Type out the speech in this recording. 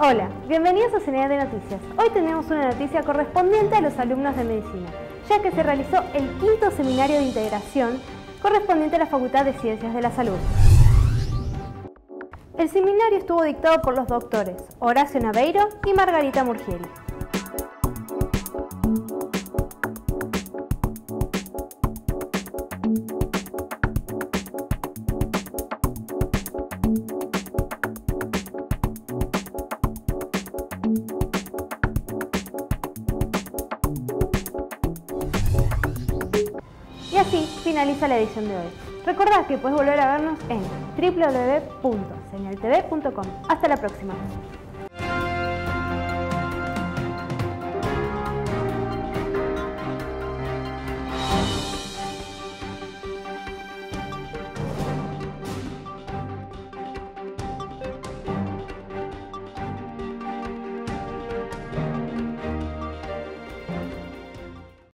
Hola, bienvenidos a Señal de Noticias. Hoy tenemos una noticia correspondiente a los alumnos de Medicina, ya que se realizó el quinto seminario de integración correspondiente a la Facultad de Ciencias de la Salud. El seminario estuvo dictado por los doctores Horacio Naveiro y Margarita Murgieri. Y así finaliza la edición de hoy. Recordad que puedes volver a vernos en www.señaltv.com. Hasta la próxima.